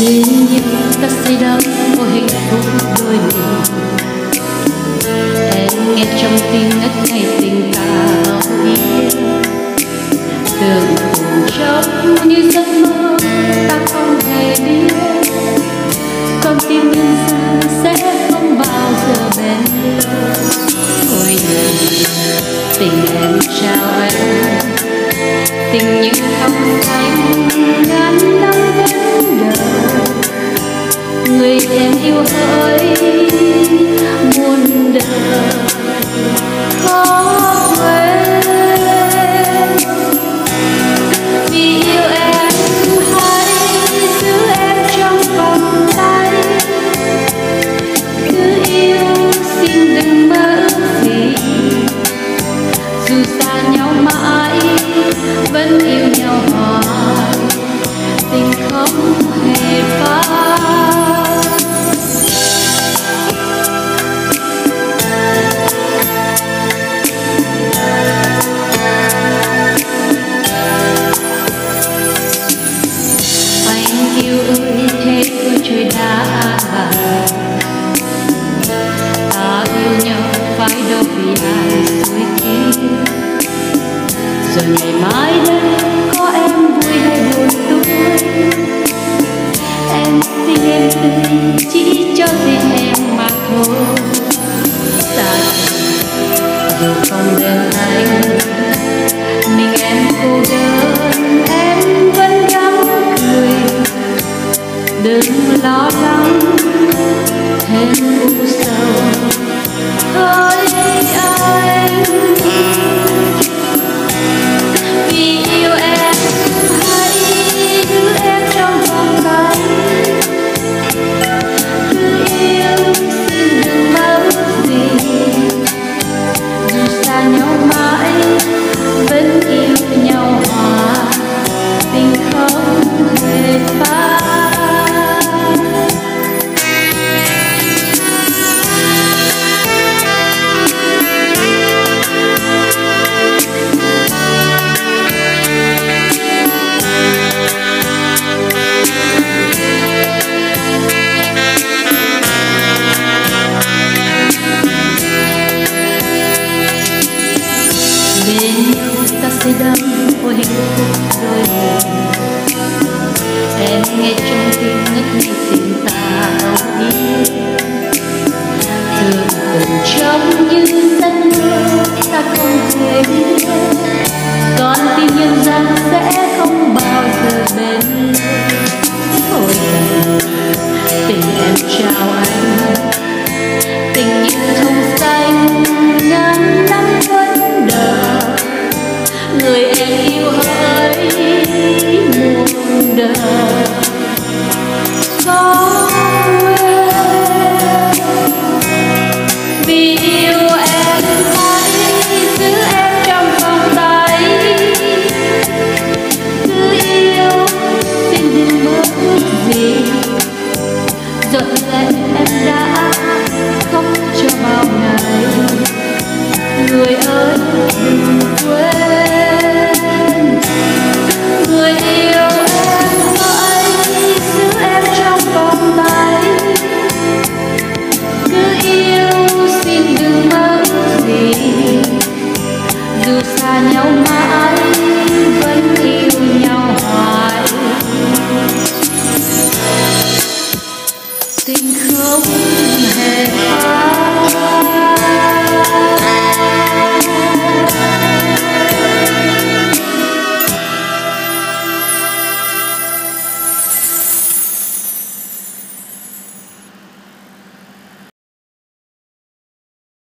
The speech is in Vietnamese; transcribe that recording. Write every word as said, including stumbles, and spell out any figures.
bên nhau ta say đắm ôi hạnh phúc đôi mình. Em nghe trong tim ngất ngây tình ta âu yếm, tưởng cùng trong như giấc mơ ta không hề biết, con tim nhân gian sẽ không bao giờ bên lỡ. Ôi đời tình em trao em, tình như không xanh ngàn năm vẫn đời, người em yêu hỡi muôn đời khó quên. Vì yêu em hãy giữ em trong vòng tay, cứ yêu xin đừng mơ ước gì, dù xa nhau mãi vẫn yêu nhau hoài, tình không hề phai. Anh yêu ơi thế ơi trời đã bàn, ta yêu nhau phải đâu vì ai suối kia, rồi ngày mai đây có em vui hay buồn tuổi, em xin em tươi chỉ cho riêng em mà thôi. Ta dù không bên anh, mình em cô đơn em vẫn gắng cười, đừng lo lắng thêm u sầu hỡi anh. Vì yêu em hãy giữ em trong vòng tay, cứ yêu xin đừng mơ ước gì, dù xa nhau mãi vẫn yêu nhau hoài, tình không hề phai. Bên nhau ta say đắm ôi hạnh phúc đôi mình, em nghe trong tim ngất ngây tình ta âu yếm, tưởng cùng trong như giấc mơ ta không hề biết, con tim nhân gian sẽ không bao giờ bên lỡ. Ôi đời tình em trao anh, tình như thông xanh ngàn năm vẫn đời, người em yêu hỡi muôn đời khó quên. Vì yêu em hãy giữ em trong vòng tay, cứ yêu xin đừng mơ ước gì, dọn dẹp em đã khóc cho bao ngày, người ơi đừng quên. Người yêu em hãy giữ em trong vòng tay, cứ yêu xin đừng mơ ước gì, dù xa nhau mãi vẫn yêu nhau hoài, tình không hề phai.